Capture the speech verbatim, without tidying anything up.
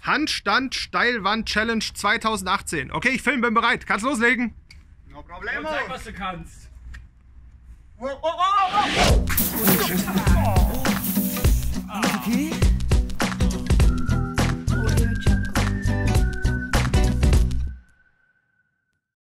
Handstand Steilwand Challenge zweitausendachtzehn. Okay, ich film, bin bereit. Kannst loslegen. No problemo. Zeig, was du kannst. Oh, oh, oh, oh.